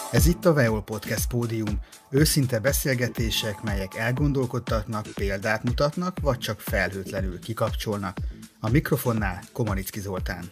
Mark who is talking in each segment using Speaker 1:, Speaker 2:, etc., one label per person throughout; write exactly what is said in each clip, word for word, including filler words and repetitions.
Speaker 1: Ez itt a Veol Podcast Pódium, őszinte beszélgetések, melyek elgondolkodtatnak, példát mutatnak, vagy csak felhőtlenül kikapcsolnak. A mikrofonnál Komanicki Zoltán.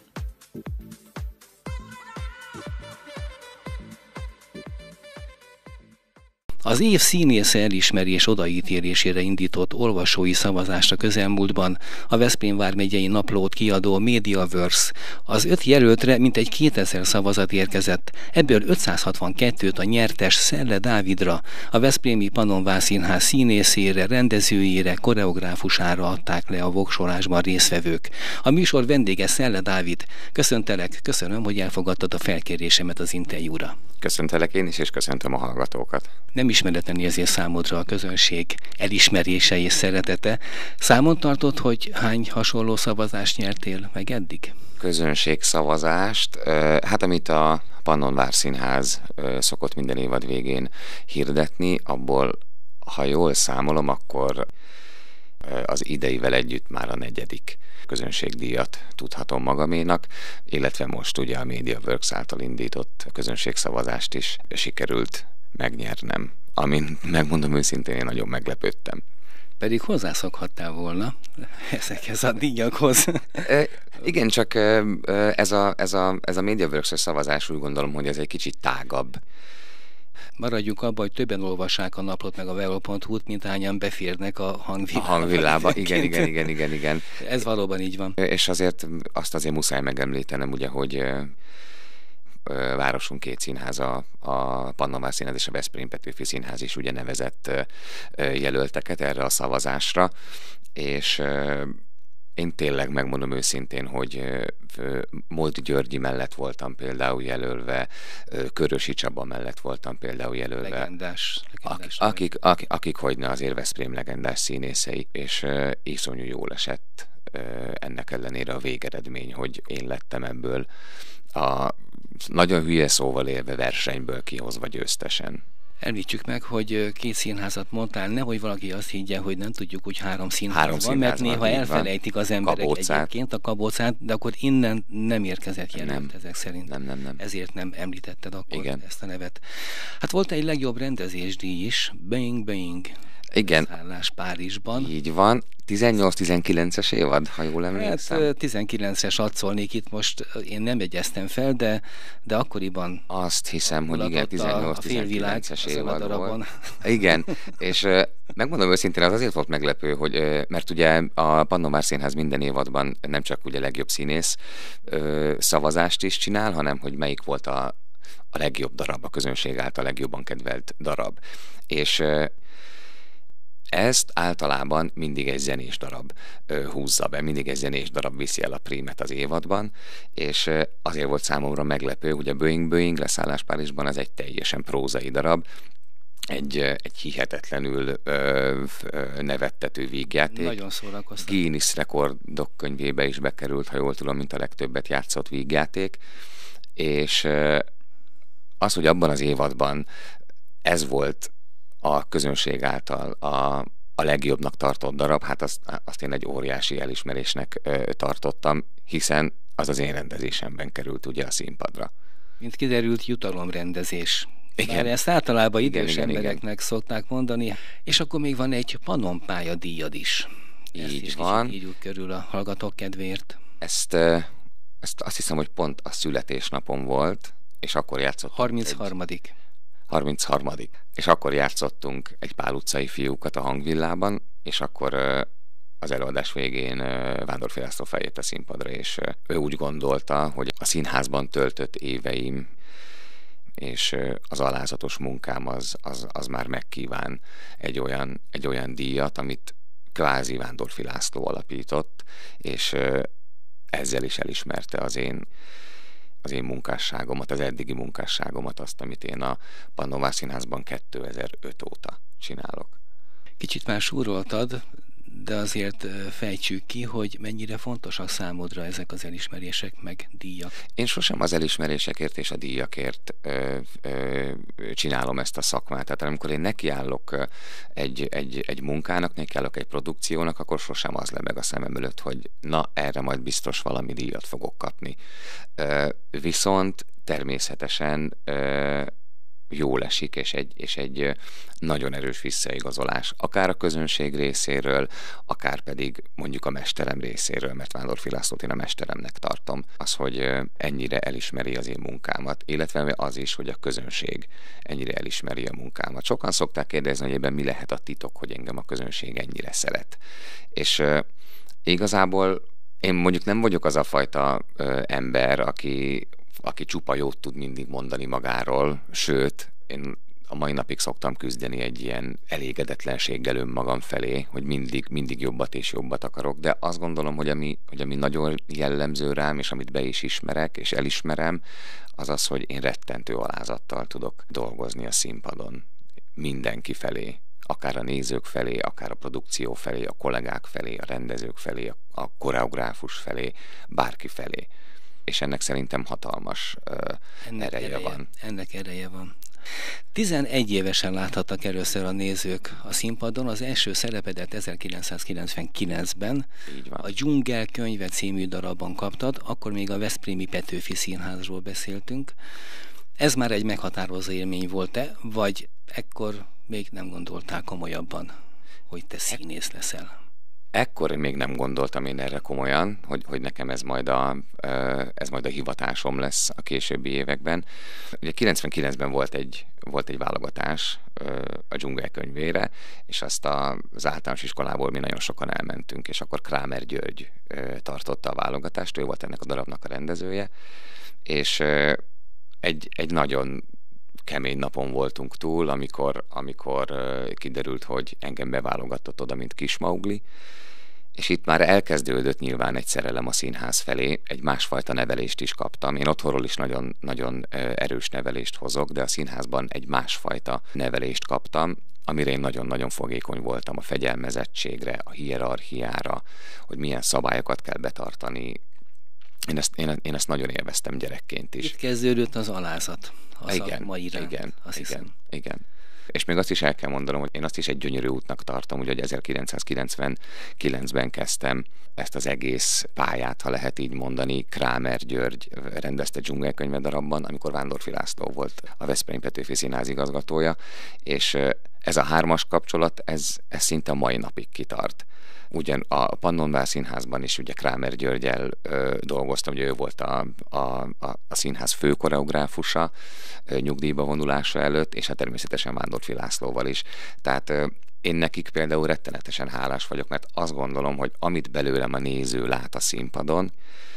Speaker 2: Az év színész elismerés odaítélésére indított olvasói szavazást a közelmúltban a Veszprém vármegyei naplót kiadó MediaWorks. Az öt jelöltre mintegy kétezer szavazat érkezett, ebből ötszázhatvankettőt a nyertes Szelle Dávidra, a Veszprémi Pannonvár Színház színészére, rendezőjére, koreográfusára adták le a voksolásban résztvevők. A műsor vendége Szelle Dávid. Köszöntelek, köszönöm, hogy elfogadtad a felkérésemet az interjúra.
Speaker 3: Köszöntelek én is, és köszöntöm a hallgatókat.
Speaker 2: Nem ismeretlen érzés számodra a közönség elismerése és szeretete. Számon tartott, hogy hány hasonló szavazást nyertél meg eddig?
Speaker 3: Közönség szavazást, hát amit a Pannonvár Színház szokott minden évad végén hirdetni, abból, ha jól számolom, akkor az ideivel együtt már a negyedik közönségdíjat tudhatom magaménak, illetve most ugye a MediaWorks által indított közönségszavazást is sikerült megnyernem, amin megmondom őszintén, én nagyon meglepődtem.
Speaker 2: Pedig hozzászokhattál volna ezekhez a díjakhoz.
Speaker 3: E, igen, csak ez a, ez a, ez a MediaWorks-os szavazás, úgy gondolom, hogy ez egy kicsit tágabb.
Speaker 2: Maradjunk abban, hogy többen olvassák a naplót meg a veol pont hu-t, mint hányan beférnek a hangvilába.
Speaker 3: A hangvilába, igen, igen, igen, igen, igen.
Speaker 2: Ez valóban így van.
Speaker 3: És azért azt azért muszáj megemlítenem, ugye, hogy városunk két színháza, a Pannonvár Színház és a Veszprém Petőfi Színház is ugye nevezett jelölteket erre a szavazásra, és én tényleg megmondom őszintén, hogy Moldi Györgyi mellett voltam például jelölve, Körösi Csaba mellett voltam például jelölve.
Speaker 2: Legendás. legendás
Speaker 3: akik, akik, akik hogyne azért Veszprém legendás színészei, és iszonyú jól esett ennek ellenére a végeredmény, hogy én lettem ebből a nagyon hülye szóval élve versenyből kihozva győztesen.
Speaker 2: Említsük meg, hogy két színházat mondtál, nehogy valaki azt higgye, hogy nem tudjuk, hogy három színház
Speaker 3: három
Speaker 2: van,
Speaker 3: színház
Speaker 2: mert néha
Speaker 3: van,
Speaker 2: elfelejtik az emberek
Speaker 3: Kabócát.
Speaker 2: Egyébként a Kabócát, de akkor innen nem érkezett jelent
Speaker 3: nem.
Speaker 2: ezek szerint.
Speaker 3: Nem, nem, nem.
Speaker 2: Ezért nem említetted akkor
Speaker 3: Igen.
Speaker 2: ezt a nevet. Hát volt egy legjobb rendezésdíj is, Bing Bing.
Speaker 3: Igen.
Speaker 2: Szállás Párizsban.
Speaker 3: Így van. tizennyolc-tizenkilences évad, ha jól emlékszem.
Speaker 2: Hát tizenkilences adszolnék itt most, én nem egyeztem fel, de, de akkoriban
Speaker 3: azt hiszem, hogy igen, tizennyolc-tizenkilences évad volt. Igen, és uh, megmondom őszintén, az azért volt meglepő, hogy, uh, mert ugye a Pannonvár Színház minden évadban nem csak ugye legjobb színész uh, szavazást is csinál, hanem hogy melyik volt a, a legjobb darab, a közönség által legjobban kedvelt darab. És uh, ezt általában mindig egy zenés darab ö, húzza be, mindig egy zenés darab viszi el a prímet az évadban, és ö, azért volt számomra meglepő, hogy a Boeing Boeing leszállás Párizsban az egy teljesen prózai darab, egy, egy hihetetlenül ö, ö, nevettető vígjáték.
Speaker 2: Nagyon szórakoztató.
Speaker 3: Guinness rekordok könyvébe is bekerült, ha jól tudom, mint a legtöbbet játszott vígjáték, és ö, az, hogy abban az évadban ez volt a közönség által a, a legjobbnak tartott darab, hát azt, azt én egy óriási elismerésnek ö, tartottam, hiszen az az én rendezésemben került ugye a színpadra.
Speaker 2: Mint kiderült, jutalomrendezés.
Speaker 3: Igen.
Speaker 2: Bár ezt általában
Speaker 3: Igen,
Speaker 2: idős
Speaker 3: igen,
Speaker 2: embereknek igen. szokták mondani, és akkor még van egy Pannonpálya díjad is. Ezt
Speaker 3: Így
Speaker 2: is
Speaker 3: van.
Speaker 2: Így körül a hallgatók kedvéért.
Speaker 3: Ezt, ezt azt hiszem, hogy pont a születésnapom volt, és akkor játszottunk.
Speaker 2: harmincharmadik
Speaker 3: Egy... harmincharmadik És akkor játszottunk egy Pál utcai fiúkat a Hangvillában, és akkor az előadás végén Vándorffy László feljött a színpadra, és ő úgy gondolta, hogy a színházban töltött éveim és az alázatos munkám az, az, az már megkíván egy olyan, egy olyan díjat, amit kvázi Vándorffy László alapított, és ezzel is elismerte az én az én munkásságomat, az eddigi munkásságomat, azt, amit én a Pannonvár Színházban kétezer-öt óta csinálok.
Speaker 2: Kicsit már súroltad, de azért fejtsük ki, hogy mennyire fontosak számodra ezek az elismerések meg díjak.
Speaker 3: Én sosem az elismerésekért és a díjakért ö, ö, csinálom ezt a szakmát. Tehát amikor én nekiállok egy, egy, egy munkának, nekiállok egy produkciónak, akkor sosem az le meg a szemem előtt, hogy na, erre majd biztos valami díjat fogok kapni. Ö, viszont természetesen ö, jól esik, és egy, és egy nagyon erős visszaigazolás, akár a közönség részéről, akár pedig mondjuk a mesterem részéről, mert Vándorffy Lászlót én a mesteremnek tartom, az, hogy ennyire elismeri az én munkámat, illetve az is, hogy a közönség ennyire elismeri a munkámat. Sokan szokták kérdezni, hogy ebben mi lehet a titok, hogy engem a közönség ennyire szeret. És uh, igazából én mondjuk nem vagyok az a fajta uh, ember, aki aki csupa jót tud mindig mondani magáról, sőt, én a mai napig szoktam küzdeni egy ilyen elégedetlenséggel önmagam felé, hogy mindig, mindig jobbat és jobbat akarok, de azt gondolom, hogy ami, hogy ami nagyon jellemző rám, és amit be is ismerek, és elismerem, az az, hogy én rettentő alázattal tudok dolgozni a színpadon mindenki felé, akár a nézők felé, akár a produkció felé, a kollégák felé, a rendezők felé, a, a koreográfus felé, bárki felé. És ennek szerintem hatalmas uh, ennek ereje, ereje van.
Speaker 2: Ennek ereje van. tizenegy évesen láthattak először a nézők a színpadon, az első szerepedet ezerkilencszázkilencvenkilencben a Dzsungel könyve című darabban kaptad, akkor még a Veszprémi Petőfi Színházról beszéltünk. Ez már egy meghatározó élmény volt-e, vagy ekkor még nem gondoltál komolyabban, hogy te színész leszel?
Speaker 3: Ekkor még nem gondoltam én erre komolyan, hogy, hogy nekem ez majd, a, ez majd a hivatásom lesz a későbbi években. Ugye kilencvenkilencben volt egy, volt egy válogatás a Dzsungel könyvére, és azt az általános iskolából mi nagyon sokan elmentünk, és akkor Krámer György tartotta a válogatást, ő volt ennek a darabnak a rendezője, és egy, egy nagyon kemény napon voltunk túl, amikor, amikor uh, kiderült, hogy engem beválogatott oda, mint Kis Maugli, és itt már elkezdődött nyilván egy szerelem a színház felé, egy másfajta nevelést is kaptam. Én otthonról is nagyon, nagyon uh, erős nevelést hozok, de a színházban egy másfajta nevelést kaptam, amire én nagyon-nagyon fogékony voltam, a fegyelmezettségre, a hierarchiára, hogy milyen szabályokat kell betartani. Én ezt, én, én ezt nagyon élveztem gyerekként is.
Speaker 2: Itt kezdődött az alázat a
Speaker 3: igen,
Speaker 2: szakma iránt,
Speaker 3: igen,
Speaker 2: azt
Speaker 3: igen,
Speaker 2: hiszem.
Speaker 3: igen. És még azt is el kell mondanom, hogy én azt is egy gyönyörű útnak tartom, hogy ezerkilencszázkilencvenkilencben kezdtem ezt az egész pályát, ha lehet így mondani. Krámer György rendezte Dzsungel könyve darabban, amikor Vándorffy László volt a Veszprémi Petőfi Színház igazgatója, és ez a hármas kapcsolat, ez, ez szinte a mai napig kitart. Ugyan a Pannonvár Színházban is ugye Krámer Györgyel ö, dolgoztam, ugye ő volt a, a, a, a színház fő koreográfusa ö, nyugdíjba vonulása előtt, és hát természetesen Vándorffy Lászlóval is. Tehát ö, én nekik például rettenetesen hálás vagyok, mert azt gondolom, hogy amit belőlem a néző lát a színpadon,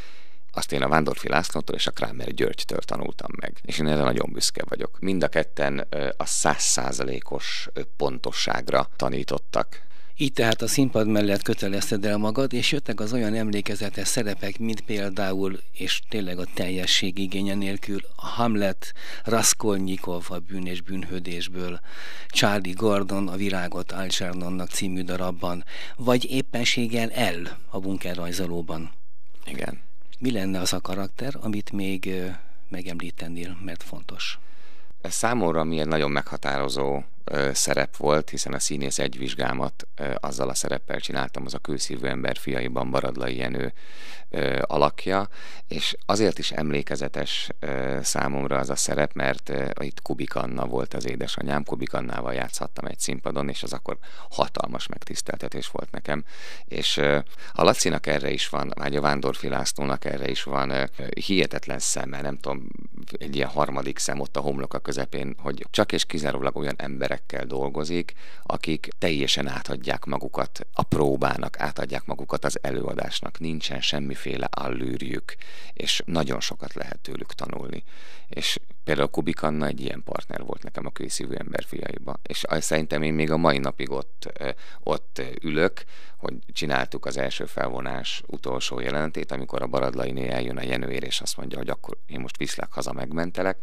Speaker 3: azt én a Vándorffy Lászlótól és a Krámer Györgytől tanultam meg. És én erre nagyon büszke vagyok. Mind a ketten ö, a száz százalékos pontosságra tanítottak.
Speaker 2: Így tehát a színpad mellett kötelezted el magad, és jöttek az olyan emlékezetes szerepek, mint például, és tényleg a teljesség igénye nélkül, a Hamlet, Raskolnikov a Bűn és bűnhődésből, Charlie Gordon a Virágot Algernonnak című darabban, vagy éppenséggel El a Bunkerrajzolóban.
Speaker 3: Igen.
Speaker 2: Mi lenne az a karakter, amit még megemlítenél, mert fontos?
Speaker 3: Ez számomra milyen nagyon meghatározó ö, szerep volt, hiszen a színész egy vizsgámat ö, azzal a szereppel csináltam, az a Kőszívő ember fiaiban Baradlai Jenő ö, alakja, és azért is emlékezetes ö, számomra az a szerep, mert ö, itt Kubik Anna volt az édesanyám, Kubik Annával játszhattam egy színpadon, és az akkor hatalmas megtiszteltetés volt nekem, és ö, a Lacinak erre is van, vagy a Vándorffy Lászlónak erre is van ö, hihetetlen szeme, nem tudom, egy ilyen harmadik szem ott a homloka közepén, hogy csak és kizárólag olyan emberekkel dolgozik, akik teljesen átadják magukat a próbának, átadják magukat az előadásnak, nincsen semmiféle allűrjük, és nagyon sokat lehet tőlük tanulni. És például Kubik Anna egy ilyen partner volt nekem a Kőszívő ember fiaiba, és szerintem én még a mai napig ott, ott ülök, hogy csináltuk az első felvonás utolsó jelenetét, amikor a Baradlainé eljön a Jenőér, és azt mondja, hogy akkor én most viszlek haza, megmentelek,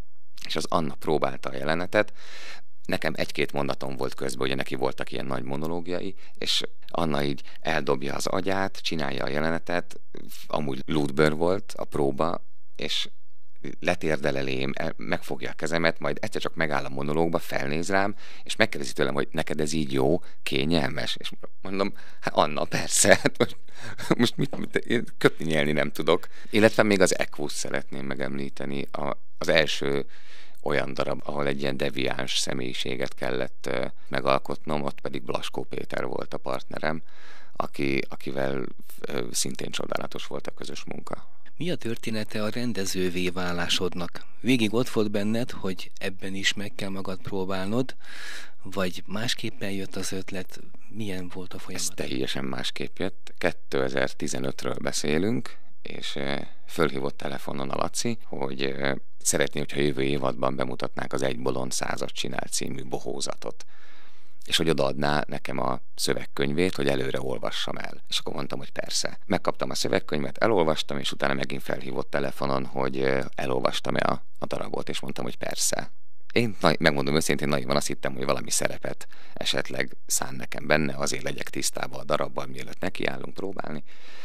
Speaker 3: és az Anna próbálta a jelenetet. Nekem egy-két mondatom volt közben, ugye neki voltak ilyen nagy monológiai, és Anna így eldobja az agyát, csinálja a jelenetet, amúgy lúdbőr volt a próba, és letérdel elém, megfogja a kezemet, majd egyszer csak megáll a monológba, felnéz rám, és megkérdezi tőlem, hogy neked ez így jó, kényelmes? És mondom, hát Anna, persze, hát most, most mit, mit, én köpni nyelni nem tudok. Illetve még az Equus szeretném megemlíteni, a, az első olyan darab, ahol egy ilyen deviáns személyiséget kellett megalkotnom, ott pedig Blaskó Péter volt a partnerem, aki, akivel szintén csodálatos volt a közös munka.
Speaker 2: Mi a története a rendezővé válásodnak? Végig ott volt benned, hogy ebben is meg kell magad próbálnod, vagy másképpen jött az ötlet? Milyen volt a folyamat?
Speaker 3: Ez teljesen másképp jött. kétezer-tizenötről beszélünk, és fölhívott telefonon a Laci, hogy szeretné, hogyha jövő évadban bemutatnák az Egy bolond százat csinál című bohózatot. És hogy odaadná nekem a szövegkönyvét, hogy előre olvassam el. És akkor mondtam, hogy persze. Megkaptam a szövegkönyvet, elolvastam, és utána megint felhívott telefonon, hogy elolvastam-e a, a darabot, és mondtam, hogy persze. Én megmondom őszintén, naivan azt hittem, hogy valami szerepet esetleg szán nekem benne, azért legyek tisztában a darabbal, mielőtt nekiállunk próbálni.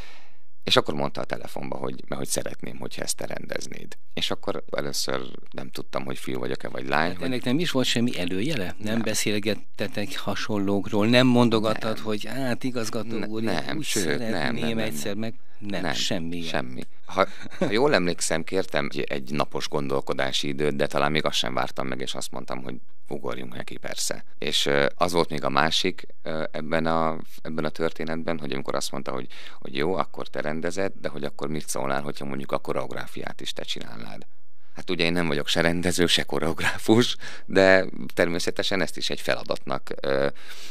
Speaker 3: És akkor mondta a telefonba, hogy, hogy szeretném, hogyha ezt te rendeznéd. És akkor először nem tudtam, hogy fiú vagyok-e, vagy lány. Hát
Speaker 2: hogy... ennek nem is volt semmi előjele? Nem,
Speaker 3: nem.
Speaker 2: beszélgettetek hasonlókról? Nem mondogattad, nem. hogy hát igazgató
Speaker 3: ne,
Speaker 2: úr,
Speaker 3: nem,
Speaker 2: úgy
Speaker 3: sőt,
Speaker 2: szeretném
Speaker 3: nem, nem,
Speaker 2: egyszer,
Speaker 3: nem,
Speaker 2: meg nem, nem semmi.
Speaker 3: Semmi. Ha, ha jól emlékszem, kértem egy napos gondolkodási időt, de talán még azt sem vártam meg, és azt mondtam, hogy ugorjunk neki, persze. És az volt még a másik ebben a, ebben a történetben, hogy amikor azt mondta, hogy, hogy jó, akkor te rendezed, de hogy akkor mit szólnál, hogyha mondjuk a koreográfiát is te csinálnád. Hát ugye én nem vagyok se rendező, se koreográfus, de természetesen ezt is egy feladatnak ö,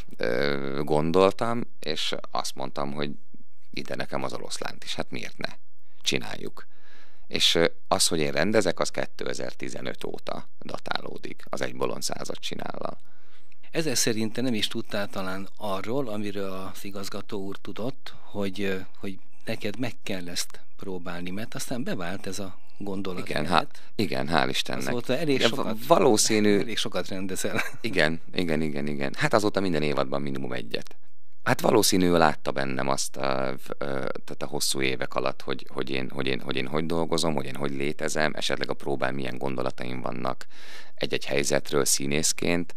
Speaker 3: ö, gondoltam, és azt mondtam, hogy ide nekem az oroszlánt is, hát miért ne? Csináljuk. És az, hogy én rendezek, az kétezer-tizenöt óta datálódik, az Egy bolond százat csinállal.
Speaker 2: Ezzel szerint te nem is tudtál talán arról, amiről az igazgató úr tudott, hogy, hogy neked meg kell ezt próbálni, mert aztán bevált ez a gondolat.
Speaker 3: Igen, há- igen, hál' Istennek.
Speaker 2: Azóta elég sokat,
Speaker 3: valószínű...
Speaker 2: elég sokat rendezel.
Speaker 3: Igen, igen, igen, igen. Hát azóta minden évadban minimum egyet. Hát valószínű látta bennem azt a, tehát a hosszú évek alatt, hogy, hogy, én, hogy, én, hogy én hogy dolgozom, hogy én hogy létezem, esetleg a próbán milyen gondolataim vannak egy-egy helyzetről színészként,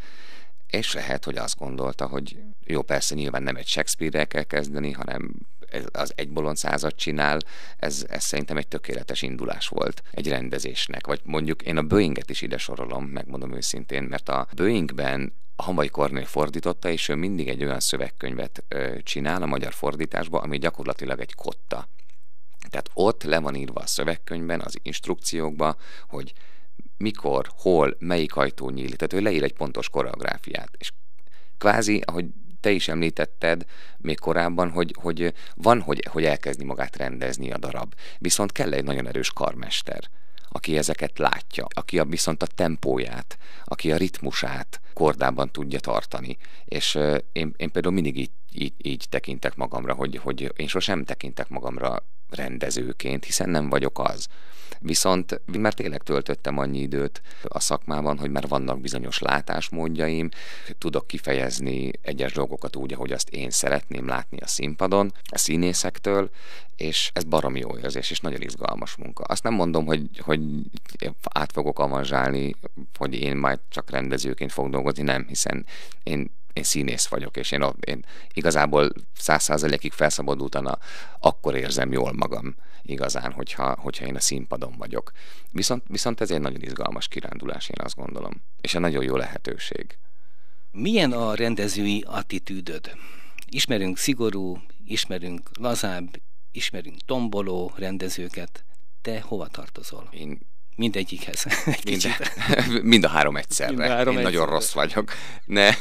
Speaker 3: és lehet, hogy azt gondolta, hogy jó, persze nyilván nem egy Shakespeare-rel kell kezdeni, hanem az Egy bolond százat csinál, ez, ez szerintem egy tökéletes indulás volt egy rendezésnek. Vagy mondjuk én a Boeinget is ide sorolom, megmondom őszintén, mert a Boeingben a Hamvai Kornél fordította, és ő mindig egy olyan szövegkönyvet ö, csinál a magyar fordításban, ami gyakorlatilag egy kotta. Tehát ott le van írva a szövegkönyvben, az instrukciókban, hogy mikor, hol, melyik ajtó nyílik. Tehát ő leír egy pontos koreográfiát. És kvázi, ahogy te is említetted még korábban, hogy, hogy van, hogy, hogy elkezdi magát rendezni a darab. Viszont kell egy nagyon erős karmester, aki ezeket látja, aki a, viszont a tempóját, aki a ritmusát kordában tudja tartani. És uh, én, én például mindig így, így, így tekintek magamra, hogy, hogy én sosem tekintek magamra rendezőként, hiszen nem vagyok az. Viszont már tényleg töltöttem annyi időt a szakmában, hogy már vannak bizonyos látásmódjaim, tudok kifejezni egyes dolgokat úgy, ahogy azt én szeretném látni a színpadon, a színészektől, és ez baromi jó érzés, és nagyon izgalmas munka. Azt nem mondom, hogy, hogy át fogok avanzsálni, hogy én majd csak rendezőként fogok dolgozni, nem, hiszen én Én színész vagyok, és én, én igazából száz százalékig felszabadultan a, akkor érzem jól magam igazán, hogyha, hogyha én a színpadon vagyok. Viszont, viszont ez egy nagyon izgalmas kirándulás, én azt gondolom. És egy nagyon jó lehetőség.
Speaker 2: Milyen a rendezői attitűdöd? Ismerünk szigorú, ismerünk lazább, ismerünk tomboló rendezőket. Te hova tartozol?
Speaker 3: Én
Speaker 2: Mindegyikhez.
Speaker 3: Mind, mind a három egyszerre. A három Én egyszerre. Nagyon rossz vagyok. Nem.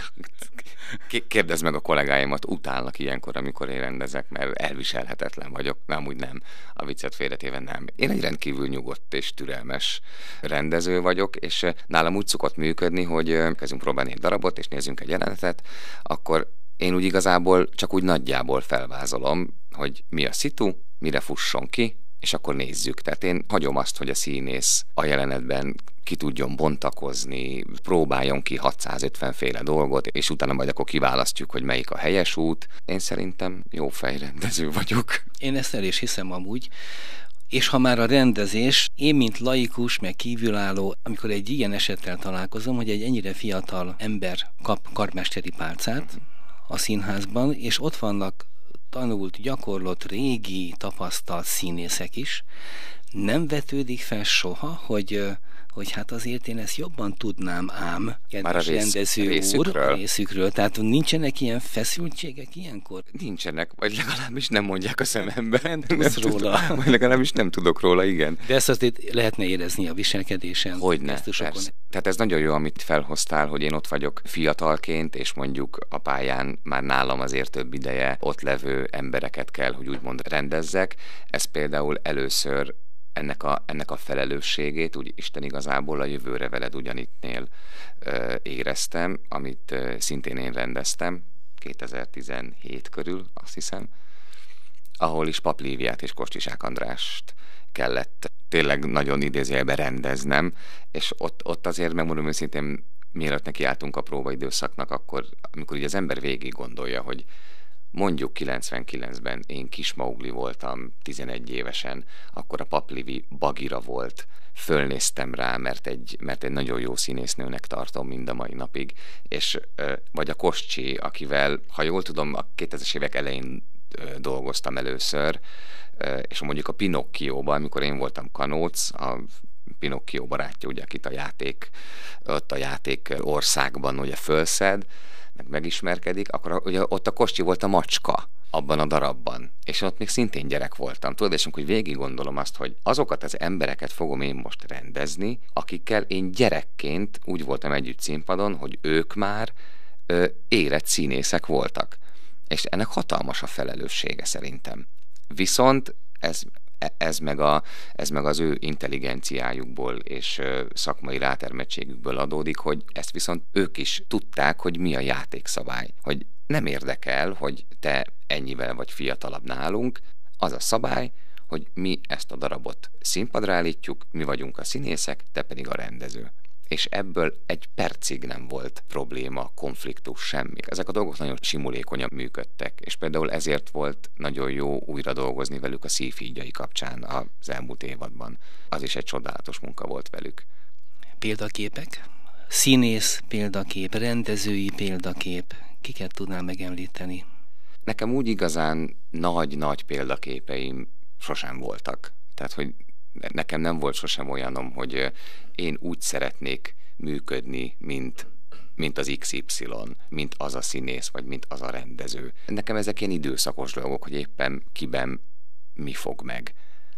Speaker 3: Kérdezd meg a kollégáimat, utálnak ilyenkor, amikor én rendezek, mert elviselhetetlen vagyok. Nem, úgy nem. A viccet félretéve nem. Én egy rendkívül nyugodt és türelmes rendező vagyok, és nálam úgy szokott működni, hogy kezdünk próbálni egy darabot, és nézzünk egy jelenetet, akkor én úgy igazából csak úgy nagyjából felvázolom, hogy mi a szitu, mire fusson ki, és akkor nézzük. Tehát én hagyom azt, hogy a színész a jelenetben ki tudjon bontakozni, próbáljon ki hatszázötven féle dolgot, és utána majd akkor kiválasztjuk, hogy melyik a helyes út. Én szerintem jó fejrendező vagyok.
Speaker 2: Én ezt el is hiszem amúgy. És ha már a rendezés, én mint laikus, meg kívülálló, amikor egy ilyen esettel találkozom, hogy egy ennyire fiatal ember kap karmesteri pálcát a színházban, és ott vannak tanult, gyakorlott, régi, tapasztalt színészek is. Nem vetődik fel soha, hogy, hogy hát azért én ezt jobban tudnám ám, kedves rész, rendező
Speaker 3: részükről.
Speaker 2: úr, a részükről. Tehát nincsenek ilyen feszültségek ilyenkor?
Speaker 3: Nincsenek, vagy legalábbis nem mondják a szemembe.
Speaker 2: Nem tudsz nem róla.
Speaker 3: Tudom, vagy legalábbis nem tudok róla, igen.
Speaker 2: De ezt azért lehetne érezni a viselkedésen.
Speaker 3: Hogyne, persze. Tehát ez nagyon jó, amit felhoztál, hogy én ott vagyok fiatalként, és mondjuk a pályán már nálam azért több ideje ott levő embereket kell, hogy úgymond rendezzek. Ez például először ennek a, ennek a felelősségét, úgy Isten igazából a Jövőre veled ugyanittnél ö, éreztem, amit ö, szintén én rendeztem, kétezer-tizenhét körül, azt hiszem, ahol is Pap Líviát és Kostisák Andrást kellett tényleg nagyon idézőjelben rendeznem, és ott, ott azért megmondom őszintén, mielőtt nekiálltunk a próbaidőszaknak, akkor, amikor ugye az ember végig gondolja, hogy mondjuk kilencvenkilencben én kis Maugli voltam, tizenegy évesen, akkor a Pap Livi Bagira volt, fölnéztem rá, mert egy, mert egy nagyon jó színésznőnek tartom mind a mai napig, és vagy a Koscsi, akivel, ha jól tudom, a kétezres évek elején dolgoztam először, és mondjuk a Pinocchióban, amikor én voltam Kanóc, a Pinocchio barátja, ugye, akit a játék, ott a játék országban ugye fölszed, meg megismerkedik, akkor ugye ott a Koscsi volt a macska abban a darabban, és ott még szintén gyerek voltam. Tudod, és amikor végig gondolom azt, hogy azokat az embereket fogom én most rendezni, akikkel én gyerekként úgy voltam együtt színpadon, hogy ők már ö, érett színészek voltak. És ennek hatalmas a felelőssége szerintem. Viszont ez, ez, meg, a, ez meg az ő intelligenciájukból és szakmai rátermettségükből adódik, hogy ezt viszont ők is tudták, hogy mi a játékszabály. Hogy nem érdekel, hogy te ennyivel vagy fiatalabb nálunk, az a szabály, hogy mi ezt a darabot színpadra állítjuk, mi vagyunk a színészek, te pedig a rendező. És ebből egy percig nem volt probléma, konfliktus, semmi. Ezek a dolgok nagyon simulékonyan működtek, és például ezért volt nagyon jó újra dolgozni velük a Szívhídjai kapcsán az elmúlt évadban. Az is egy csodálatos munka volt velük.
Speaker 2: Példaképek? Színész példakép, rendezői példakép. Kiket tudnál megemlíteni?
Speaker 3: Nekem úgy igazán nagy-nagy példaképeim sosem voltak. Tehát, hogy nekem nem volt sosem olyanom, hogy én úgy szeretnék működni, mint, mint az iksz ipszilon, mint az a színész, vagy mint az a rendező. Nekem ezek ilyen időszakos dolgok, hogy éppen kiben mi fog meg.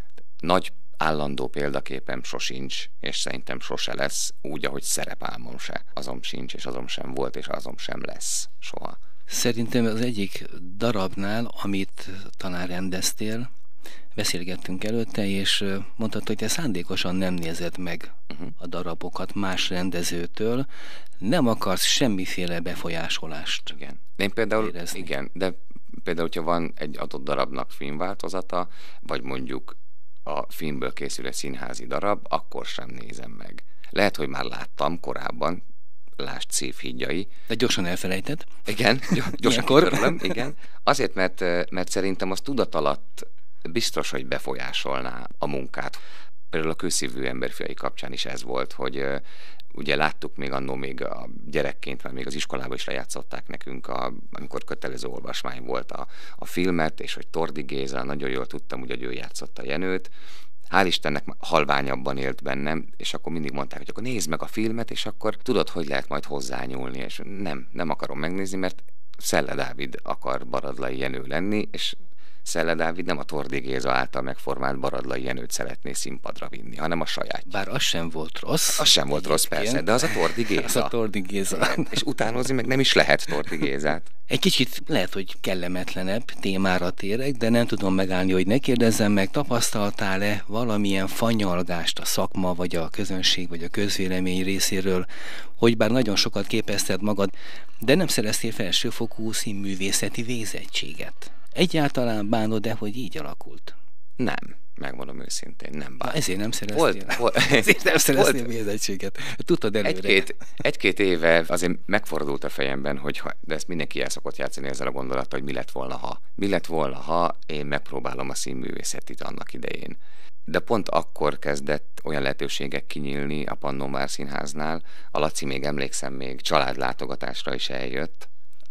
Speaker 3: Nagy állandó példaképem sosincs, és szerintem sose lesz, úgy, ahogy szerepálmom se. Azom sincs, és azom sem volt, és azom sem lesz soha.
Speaker 2: Szerintem az egyik darabnál, amit talán rendeztél, beszélgettünk előtte, és mondtad, hogy te szándékosan nem nézed meg uh-huh. a darabokat más rendezőtől, nem akarsz semmiféle befolyásolást.
Speaker 3: Igen. De én például,
Speaker 2: érezni.
Speaker 3: igen, de például, hogyha van egy adott darabnak filmváltozata, vagy mondjuk a filmből készül egy színházi darab, akkor sem nézem meg. Lehet, hogy már láttam korábban, lásd Szívhídjai.
Speaker 2: De gyorsan elfelejted?
Speaker 3: Igen, gyorsan kitörlöm, igen. Azért, mert, mert szerintem az tudat alatt biztos, hogy befolyásolná a munkát. Például a Kőszívű emberfiai kapcsán is ez volt, hogy uh, ugye láttuk még annó még a gyerekként, mert még az iskolában is lejátszották nekünk, a, amikor kötelező olvasmány volt a, a filmet, és hogy Tordi Géza, nagyon jól tudtam, hogy ő játszotta Jenőt. Hál' Istennek halványabban élt bennem, és akkor mindig mondták, hogy akkor nézd meg a filmet, és akkor tudod, hogy lehet majd hozzányúlni, és nem, nem akarom megnézni, mert Szelle Dávid akar Baradlai Jenő lenni, és Szelle Dávid nem a Tordi Géza által megformált Baradlai Jenőt szeretné színpadra vinni, hanem a saját.
Speaker 2: Bár az sem volt rossz.
Speaker 3: Az sem volt rossz, persze, de az a Tordi Géza.
Speaker 2: Az a Tordi Géza.
Speaker 3: És utánozni meg nem is lehet Tordi Gézát.
Speaker 2: Egy kicsit lehet, hogy kellemetlenebb témára térek, de nem tudom megállni, hogy ne kérdezzem meg, tapasztaltál-e valamilyen fanyalgást a szakma, vagy a közönség, vagy a közvélemény részéről, hogy bár nagyon sokat képezted magad, de nem szereztél felsőfokú színművészeti végzettséget? Egyáltalán bánod-e, hogy így alakult?
Speaker 3: Nem, megmondom őszintén, nem bánom.
Speaker 2: Ezért nem szereztél.
Speaker 3: Volt, volt,
Speaker 2: ezért nem szereztél végzettséget. Tudtad előre.
Speaker 3: Egy-két, egy-két éve azért megfordult a fejemben, hogy ha, de ezt mindenki el szokott játszani ezzel a gondolattal, hogy mi lett volna, ha. Mi lett volna, ha én megpróbálom a színművészetit annak idején. De pont akkor kezdett olyan lehetőségek kinyílni a Pannonvár Színháznál. A Laci, még emlékszem, még családlátogatásra is eljött,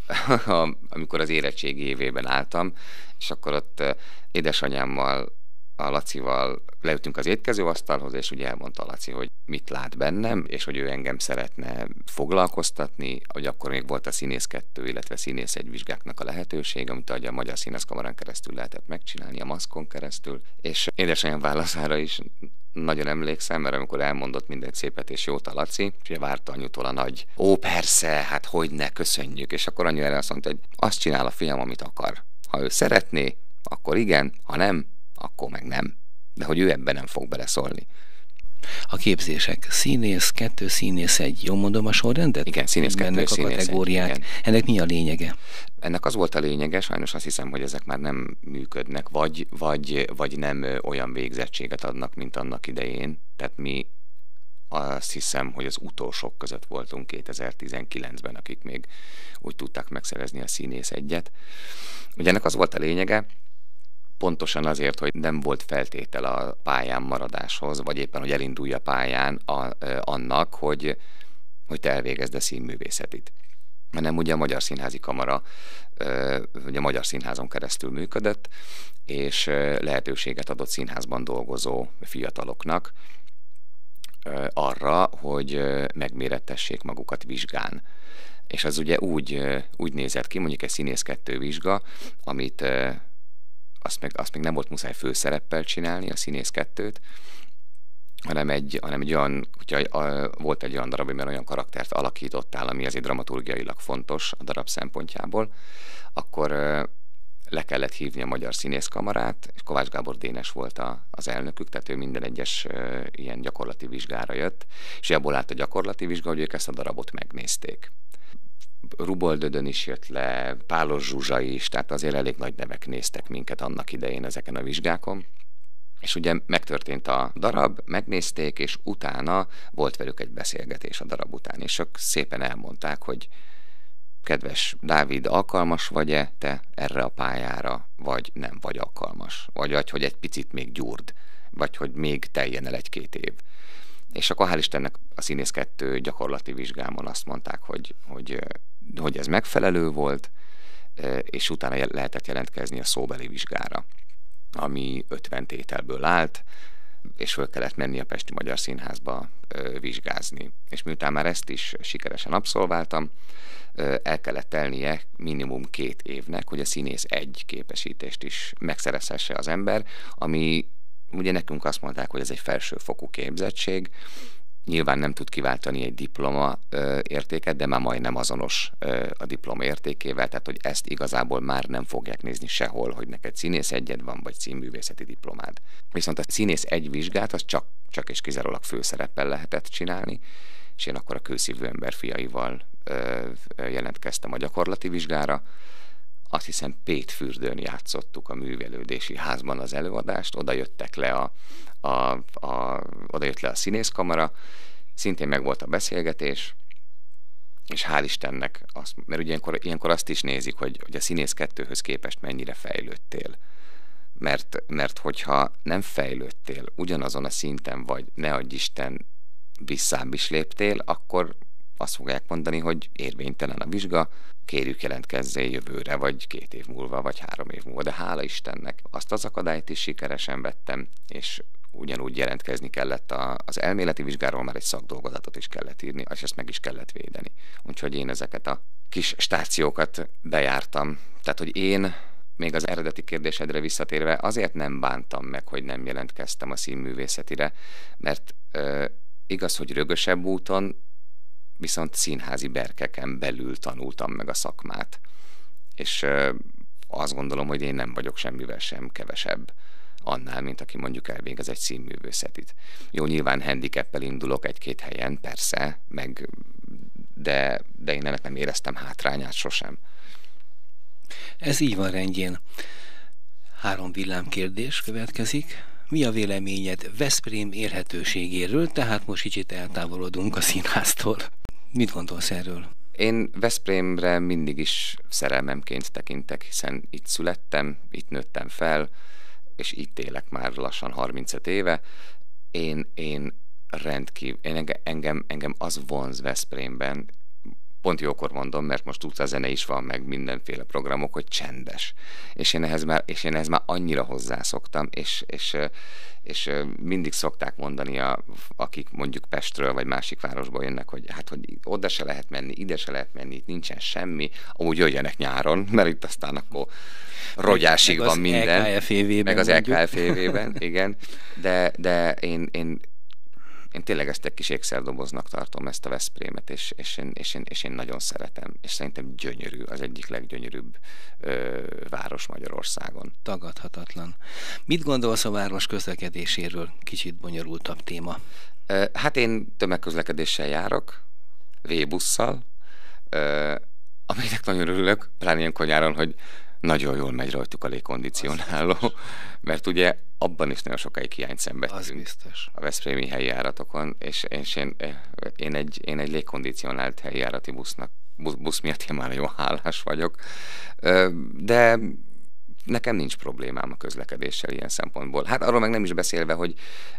Speaker 3: amikor az érettségi évében álltam, és akkor ott édesanyámmal a Lacival leültünk az étkezőasztalhoz, és ugye elmondta Laci, hogy mit lát bennem, és hogy ő engem szeretne foglalkoztatni, hogy akkor még volt a Színész kettő, illetve Színész egy vizsgáknak a lehetőség, amit a Magyar Színházkamarán keresztül lehetett megcsinálni, a maszkon keresztül, és édesanyám válaszára is nagyon emlékszem, mert amikor elmondott mindent szépet és jót a Laci, és ugye várta anyutól a nagy, ó persze, hát hogyne, köszönjük, és akkor anyu erre azt mondta, hogy azt csinál a fiam, amit akar. Ha ő szeretné, akkor igen, ha nem, akkor meg nem. De hogy ő ebben nem fog beleszólni.
Speaker 2: A képzések. Színész kettő, színész egy. Jól mondom a sorrendet?
Speaker 3: Igen, színész kettő, színész
Speaker 2: kategóriák. Egy, ennek mi a lényege?
Speaker 3: Ennek az volt a lényege, sajnos azt hiszem, hogy ezek már nem működnek, vagy, vagy, vagy nem olyan végzettséget adnak, mint annak idején. Tehát mi azt hiszem, hogy az utolsók között voltunk kétezer-tizenkilencben, akik még úgy tudták megszerezni a Színész egyet. Ugye ennek az volt a lényege, pontosan azért, hogy nem volt feltétel a pályán maradáshoz, vagy éppen, hogy elindulj a pályán a, annak, hogy, hogy te elvégezd a színművészetit. Hanem ugye a Magyar Színházi Kamara ugye a Magyar Színházon keresztül működött, és lehetőséget adott színházban dolgozó fiataloknak arra, hogy megmérettessék magukat vizsgán. És az ugye úgy, úgy nézett ki, mondjuk egy Színész kettő vizsga, amit azt még, azt még nem volt muszáj főszereppel csinálni, a Színész kettőt, hanem egy, hanem egy olyan, hogyha a, volt egy olyan darab, amiben olyan karaktert alakítottál, ami azért dramaturgiailag fontos a darab szempontjából, akkor le kellett hívni a Magyar Színészkamarát, és Kovács Gábor Dénes volt a, az elnökük, tehát ő minden egyes uh, ilyen gyakorlati vizsgára jött, és abból állt a gyakorlati vizsga, hogy ők ezt a darabot megnézték. Ruboldödön is jött le, Pálos Zsuzsa is, tehát azért elég nagy nevek néztek minket annak idején ezeken a vizsgákon. És ugye megtörtént a darab, megnézték, és utána volt velük egy beszélgetés a darab után, és ők szépen elmondták, hogy kedves Dávid, alkalmas vagy-e te erre a pályára, vagy nem vagy alkalmas, vagy hogy egy picit még gyurd, vagy hogy még teljen el egy-két év. És akkor hál' Istennek a Színész kettő gyakorlati vizsgámon azt mondták, hogy, hogy, hogy ez megfelelő volt, és utána lehetett jelentkezni a szóbeli vizsgára, ami ötven tételből állt, és föl kellett menni a Pesti Magyar Színházba vizsgázni. És miután már ezt is sikeresen abszolváltam, el kellett telnie minimum két évnek, hogy a Színész egy képesítést is megszerezhesse az ember, ami ugye nekünk azt mondták, hogy ez egy felsőfokú képzettség, nyilván nem tud kiváltani egy diploma ö, értéket, de már majdnem azonos ö, a diploma értékével, tehát hogy ezt igazából már nem fogják nézni sehol, hogy neked színész egyed van, vagy színművészeti diplomád. Viszont a Színész egy vizsgát, az csak, csak és kizárólag főszereppel lehetett csinálni, és én akkor a Kőszívő ember fiaival ö, jelentkeztem a gyakorlati vizsgára. Azt hiszem Pétfürdőn játszottuk a Művelődési Házban az előadást, oda jöttek le a, a, a, oda jött le a Színészkamara, szintén meg volt a beszélgetés, és hál' Istennek, azt, mert ugye ilyenkor, ilyenkor azt is nézik, hogy, hogy a Színész kettőhöz képest mennyire fejlődtél. Mert, mert hogyha nem fejlődtél, ugyanazon a szinten vagy, ne adj Isten, visszább is léptél, akkor azt fogják mondani, hogy érvénytelen a vizsga, kérjük jelentkezzél jövőre, vagy két év múlva, vagy három év múlva, de hála Istennek azt az akadályt is sikeresen vettem, és ugyanúgy jelentkezni kellett a, az elméleti vizsgáról, már egy szakdolgozatot is kellett írni, és ezt meg is kellett védeni. Úgyhogy én ezeket a kis stációkat bejártam. Tehát, hogy én még az eredeti kérdésedre visszatérve azért nem bántam meg, hogy nem jelentkeztem a színművészetire, mert euh, igaz, hogy rögösebb úton, viszont színházi berkeken belül tanultam meg a szakmát. És euh, azt gondolom, hogy én nem vagyok semmivel sem kevesebb annál, mint aki mondjuk elvégez egy színművészetit. Jó, nyilván handicappel indulok egy-két helyen, persze, meg, de, de én ennek nem éreztem hátrányát sosem.
Speaker 2: Ez így van rendjén. Három villámkérdés következik. Mi a véleményed Veszprém élhetőségéről? Tehát most kicsit eltávolodunk a színháztól. Mit gondolsz erről?
Speaker 3: Én Veszprémre mindig is szerelmemként tekintek, hiszen itt születtem, itt nőttem fel, és itt élek már lassan harmincöt éve. Én, én rendkívül, én engem, engem az vonz Veszprémben, pont jókor mondom, mert most utcazene is van, meg mindenféle programok, hogy csendes. És én ehhez már, és én ehhez már annyira hozzászoktam, és, és, és mindig szokták mondani, a, akik mondjuk Pestről vagy másik városból jönnek, hogy hát, hogy oda se lehet menni, ide se lehet menni, itt nincsen semmi, amúgy jöjjenek nyáron, mert itt aztán akkor rogyásig meg van minden.
Speaker 2: E K F E V-ben
Speaker 3: meg az E K F E V-ben, igen. De, de én, én Én tényleg ezt egy kis ékszerdoboznak tartom, ezt a Veszprémet, és, és, én, és, én, és én nagyon szeretem, és szerintem gyönyörű, az egyik leggyönyörűbb ö, város Magyarországon.
Speaker 2: Tagadhatatlan. Mit gondolsz a város közlekedéséről? Kicsit bonyolultabb téma.
Speaker 3: Ö, hát én tömegközlekedéssel járok, V-busszal, ö, aminek nagyon örülök, pláne ilyenkor nyáron, hogy nagyon jól megy rajtuk a légkondicionáló, mert ugye abban is nagyon sokáig hiányt szenvedtünk a veszprémi helyjáratokon, és, és én, én, egy, én egy légkondicionált helyyárati busznak, busz, busz miatt én már nagyon hálás vagyok, de nekem nincs problémám a közlekedéssel ilyen szempontból. Hát arról meg nem is beszélve, hogy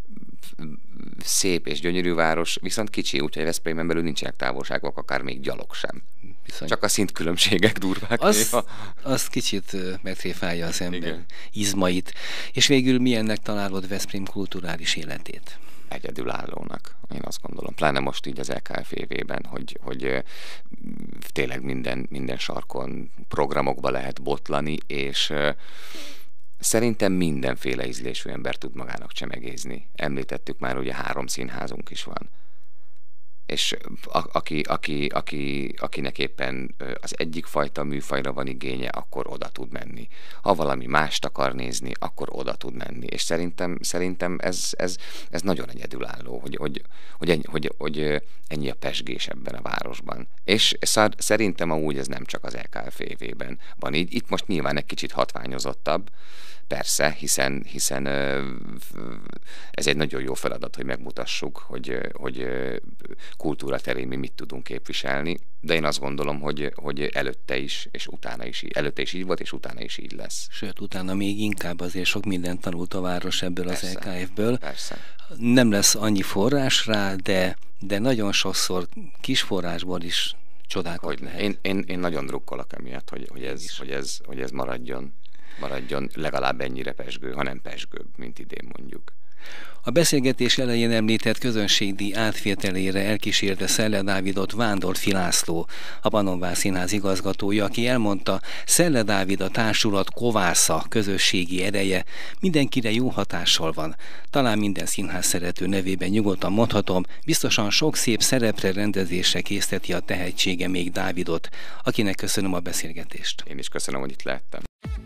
Speaker 3: szép és gyönyörű város, viszont kicsi, úgyhogy Veszprémen belül nincsenek távolságok, akár még gyalog sem. Viszont csak a szintkülönbségek durvák.
Speaker 2: Az, az kicsit megtréfálja az ember Igen. izmait. És végül milyennek találod Veszprém kulturális életét?
Speaker 3: Egyedülállónak, én azt gondolom. Pláne most így az E K F E V-ben, hogy, hogy tényleg minden, minden sarkon programokba lehet botlani, és szerintem mindenféle ízlésű ember tud magának csemegézni. Említettük már, ugye három színházunk is van. És a, aki, aki, aki, akinek éppen az egyik fajta műfajra van igénye, akkor oda tud menni. Ha valami mást akar nézni, akkor oda tud menni. És szerintem, szerintem ez, ez, ez nagyon egyedülálló, hogy, hogy, hogy, ennyi, hogy, hogy ennyi a pezsgés ebben a városban. És szerintem amúgy ez nem csak az E K F E V-ben van így. Itt most nyilván egy kicsit hatványozottabb, persze, hiszen, hiszen ez egy nagyon jó feladat, hogy megmutassuk, hogy, hogy kultúra terén mi mit tudunk képviselni, de én azt gondolom, hogy, hogy előtte is, és utána is így, előtte is így volt, és utána is így lesz.
Speaker 2: Sőt, utána még inkább azért sok mindent tanult a város ebből persze, az E K F-ből.
Speaker 3: Persze.
Speaker 2: Nem lesz annyi forrás rá, de, de nagyon sokszor kis forrásból is csodákat hogy lehet.
Speaker 3: Én, én, én nagyon drukkolok emiatt, hogy, hogy, ez, hogy, ez, hogy ez maradjon. maradjon legalább ennyire pezsgő, ha nem pezsgőbb, mint idén mondjuk.
Speaker 2: A beszélgetés elején említett közönségdíj átvételére elkísérte Szelle Dávidot Vándorffy László, a Pannonvár Színház igazgatója, aki elmondta, Szelle Dávid a társulat kovásza, közösségi ereje, mindenkire jó hatással van. Talán minden színház szerető nevében nyugodtan mondhatom, biztosan sok szép szerepre, rendezésre készteti a tehetsége még Dávidot, akinek köszönöm a beszélgetést.
Speaker 3: Én is köszönöm, hogy itt lehettem.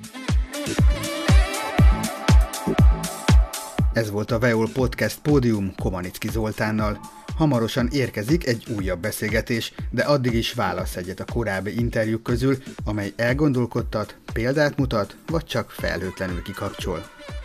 Speaker 1: Ez volt a Veol Podcast Pódium Komanicki Zoltánnal. Hamarosan érkezik egy újabb beszélgetés, de addig is válasz egyet a korábbi interjúk közül, amely elgondolkodtat, példát mutat, vagy csak felhőtlenül kikapcsol.